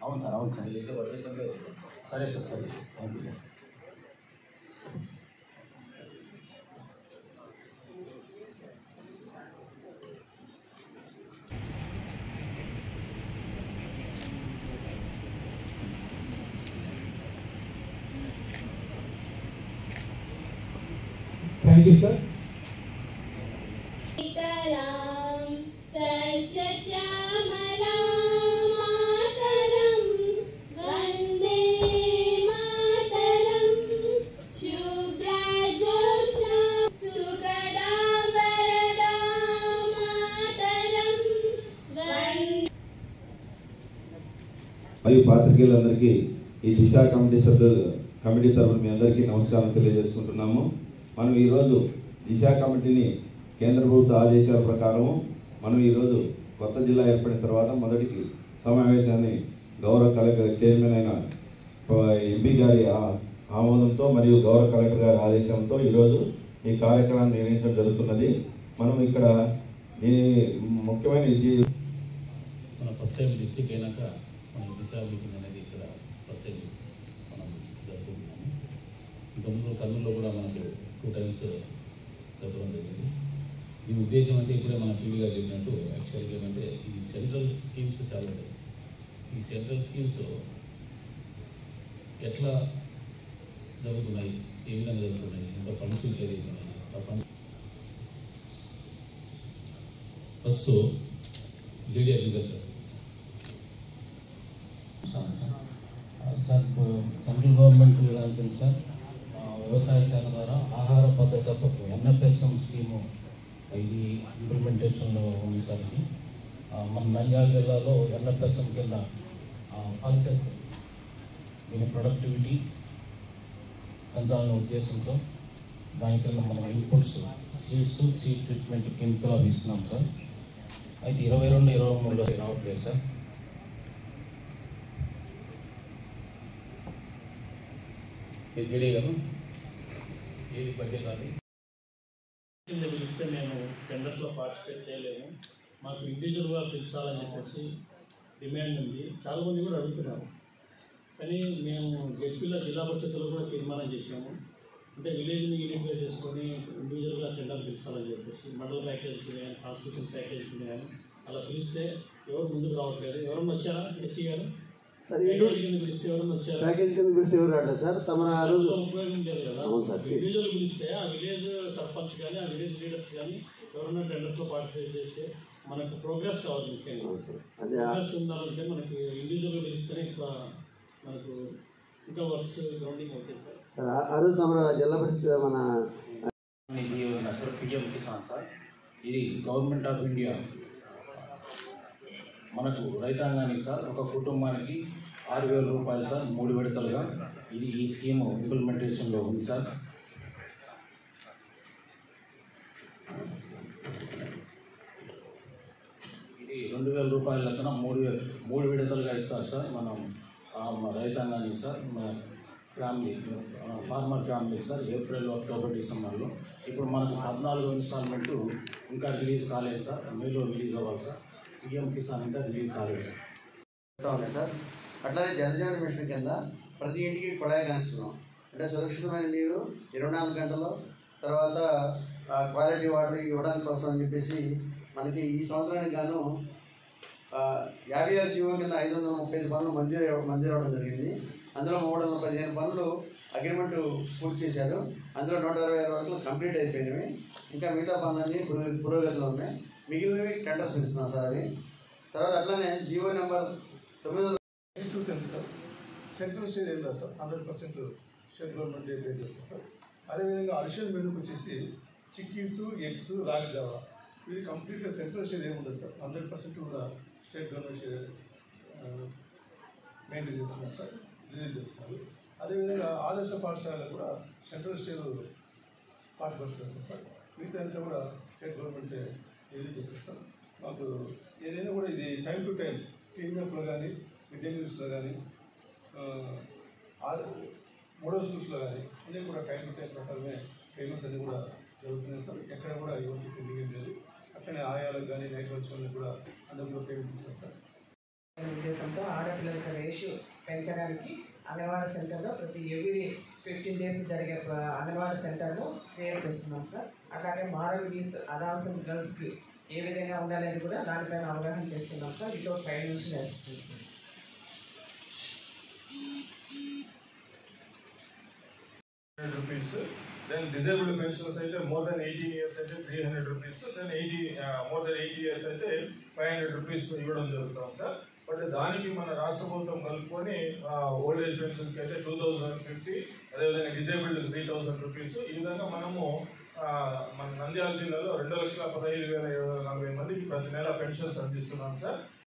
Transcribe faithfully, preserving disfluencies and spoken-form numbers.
అవును సార్ అవును సార్ ఏదో పడుతుంటే సరే సార్ సరే sir thank you sir. Thank you sir. మరియు పాత్రికేయులందరికీ ఈ దిశ కమిటీ సభ్యులు కమిటీ తరఫున మీ అందరికీ నమస్కారం తెలియజేసుకుంటున్నాము. మనం ఈరోజు దిశ కమిటీని కేంద్ర ప్రభుత్వ ఆదేశాల ప్రకారం మనం ఈరోజు కొత్త జిల్లా ఏర్పడిన తర్వాత మొదటికి సమావేశాన్ని గౌరవ కలెక్టర్ చైర్మన్ అయిన ఎంపీ గారి ఆమోదంతో మరియు గౌరవ కలెక్టర్ గారి ఆదేశంతో ఈరోజు ఈ కార్యక్రమాన్ని నిర్వహించడం జరుగుతున్నది. మనం ఇక్కడ ఈ ముఖ్యమైన ఇది మన ఫస్ట్ టైం డిస్ట్రిక్ట్ అయినాక మన దిశ మీటింగ్ అనేది ఇక్కడ ఫస్ట్ టైం మనం జరుపుకుంటున్నాము. ఇంతకుముందు కర్నూలులో కూడా మనకు టూ టైమ్స్ జరపడం జరిగింది. ఈ ఉద్దేశం అంటే ఇప్పుడే మన పీవీ గారు చెప్పినట్టు యాక్చువల్గా ఏమంటే ఈ సెంట్రల్ స్కీమ్స్ చాలా ఉంటాయి. ఈ సెంట్రల్ స్కీమ్స్ ఎట్లా జరుగుతున్నాయి, ఏ విధంగా జరుగుతున్నాయి, ఎంత ఫండ్స్ జరుగుతున్నాయి ఆ funds first JD agriculture sir central government విధానం సార్ వ్యవసాయ శాఖ ద్వారా ఆహార భద్రత పథకం ఎన్ఎఫ్ఎస్ఎం స్కీము ఇది ఇంప్లిమెంటేషన్లో ఉంది సార్. ఇది మన నంద్యాల జిల్లాలో ఎన్ఎఫ్ఎస్ఎం కింద పల్సెస్ దీని ప్రొడక్టివిటీ పెంచాలనే ఉద్దేశంతో దాని కింద మనం inputs seeds seed treatment chemical అవి ఇస్తున్నాం సార్. అయితే ఇరవై రెండు ఇరవై మూడులో రావట్లేదు సార్. జేడీ గారు ఏది బడ్జెట్ అది కింద పిలిస్తే మేము టెండర్స్లో పార్టిసిపేట్ చేయలేము, మాకు ఇండివిజువల్గా పిలిచాలని చెప్పేసి డిమాండ్ ఉంది. చాలామంది కూడా అడుగుతున్నారు. కానీ మేము జడ్పీలో జిల్లా పరిషత్తులో కూడా తీర్మానం చేసాము. అంటే విలేజ్ని యూనిట్గా చేసుకొని ఇండివిజువల్గా టెండర్ పిలిచాలని చెప్పేసి మండల ప్యాకేజ్ కానీ కాన్స్టిట్యూషన్ ప్యాకేజ్ కానీ అలా పిలిస్తే ఎవరు ముందుకు రావట్లేదు. ఎవరన్నా వచ్చారా ఎస్సీ గారు? సార్ పిలిస్తే ఎవరన్నా వచ్చారా? ప్యాకేజ్ కింద పిలిస్తే ఎవరు రావట్లేదు సార్. తమ ఆ రోజు ఉపయోగం లేదు కదా. ఇండివిజువల్ పిలిస్తే ఆ విలేజ్ సర్పంచ్ కానీ ఆ విలేజ్ లీడర్స్ కానీ ఎవరన్నా టెండర్స్లో పార్టిసిపేట్ చేస్తే మనకు ప్రోగ్రెస్ కావాలి. ముఖ్యంగా ప్రోగ్రెస్ ఉండాలంటే మనకి ఇండివిజువల్గా పిలిస్తేనే ఇంకా మనకు ఇంకా వర్క్స్ గ్రౌండింగ్ అవుతాయి సార్. సార్ ఆ రోజు తమ జిల్లా పరిషత్ మన నిధి యోజన సార్ పిఎం కిసాన్ సార్. ఇది గవర్నమెంట్ ఆఫ్ ఇండియా మనకు రైతాంగానికి సార్ ఒక కుటుంబానికి ఆరు వేల రూపాయలు సార్ మూడు విడతలుగా ఇది ఈ స్కీము ఇంప్లిమెంటేషన్లో ఉంది సార్. ఇది రెండు వేల రూపాయల లెక్కన మూడు వే మూడు విడతలుగా ఇస్తారు సార్ మనం రైతాంగానికి sir. Family farmer family sir April October డిసెంబర్లో. ఇప్పుడు మనకు పద్నాలుగో ఇన్స్టాల్మెంటు ఇంకా రిలీజ్ కాలేదు సార్. మేలో రిలీజ్ అవ్వాలి సార్. పిఎం కిసాన్ ఇంకా రిలీజ్ కాలేదు సార్. సార్ అట్లానే జలజీవన మిషన్ కింద ప్రతి ఇంటికి కుళాయి కనెక్షన్, అంటే సురక్షితమైన నీరు ఇరవై నాలుగు గంటలు, తర్వాత క్వాలిటీ వాటర్ ఇవ్వడానికి కోసం అని చెప్పేసి మనకి ఈ సంవత్సరానికి గాను యాభై ఆరు జీవో కింద ఐదు వందల ముప్పై ఐదు పనులు మంజూరు మంజూరు అవ్వడం జరిగింది. అందులో మూడు వందల పదిహేను పనులు అగ్రిమెంట్ పూర్తి చేశారు. అందులో నూట అరవై ఆరు వరకు కంప్లీట్ అయిపోయినవి. ఇంకా మిగతా పనులన్నీ పురో పురోగతిలో ఉన్నాయి. మిగిలినవి టెండర్స్ ఇస్తున్నాం సార్. అవి తర్వాత అట్లానే జీవో నెంబర్ తొమ్మిది వందల eight to ten sir central share ఏం లేదు సార్. Hundred percent state government pay చేస్తాం సార్. అదేవిధంగా అడిషనల్ మెనూకి వచ్చేసి చిక్కీస్, ఎగ్స్, రాగి జావా ఇది కంప్లీట్గా సెంట్రల్ షేర్ ఏమి ఉండదు సార్. హండ్రెడ్ పర్సెంట్ కూడా స్టేట్ గవర్నమెంట్ షేర్ మెయింటైన్ చేస్తున్నారు సార్, రిలీజ్ చేస్తున్నారు. అదేవిధంగా ఆదర్శ పాఠశాలలో కూడా సెంట్రల్ షేర్ ఫార్టీ పర్సెంట్ వస్తుంది సార్. మిగతా అంతా కూడా స్టేట్ గవర్నమెంట్ రిలీజ్ చేస్తారు సార్. మాకు ఏదైనా కూడా ఇది టైం టు టైం క్లీన్అప్లో కానీ మిడ్ డే మీల్స్లో కానీ మూడో స్కూల్స్లో కానీ అన్నీ కూడా టైం టు టైం ప్రకారమే పేమెంట్స్ అన్నీ కూడా జరుగుతున్నాయి సార్. ఎక్కడ కూడా ఎవరికి పెండింగ్ లేదు. అట్లనే ఆయాలకు కానీ నైట్ వచ్చి కూడా అందరూ కూడా పేమెంట్ ఇస్తారు సార్. ఉద్దేశంతో ఆడపిల్లల రేషియో పెంచడానికి అంగన్వాడీ సెంటర్లో ప్రతి ఎవ్రీ ఫిఫ్టీన్ డేస్ జరిగే అంగన్వాడీ సెంటర్ను క్రియేట్ చేస్తున్నాం సార్. అలాగే మారల్ వీస్ అడాల్సెంట్ గర్ల్స్కి ఏ విధంగా ఉండాలనేది కూడా దానిపైన అవగాహన చేస్తున్నాం sir without financial assistance. Rupees then disabled pensions అయితే మోర్ దెన్ ఎయిటీన్ ఇయర్స్ అయితే three hundred rupees then eighty more than eighty years అయితే ఫైవ్ హండ్రెడ్ రూపీస్ ఇవ్వడం జరుగుతాం సార్. బట్ దానికి మన రాష్ట్ర ప్రభుత్వం కలుపుకొని ఓల్డ్ ఏజ్ పెన్షన్స్కి అయితే టూ థౌజండ్ ఫిఫ్టీ అదేవిధంగా డిజేబుల్డ్ త్రీ థౌజండ్ రూపీస్ ఈ విధంగా మనము మన నంద్యాల జిల్లాలో రెండు లక్షల పదహైదు వేల ఏడు వందల నలభై మందికి ప్రతి నెల పెన్షన్స్ అందిస్తున్నాం సార్.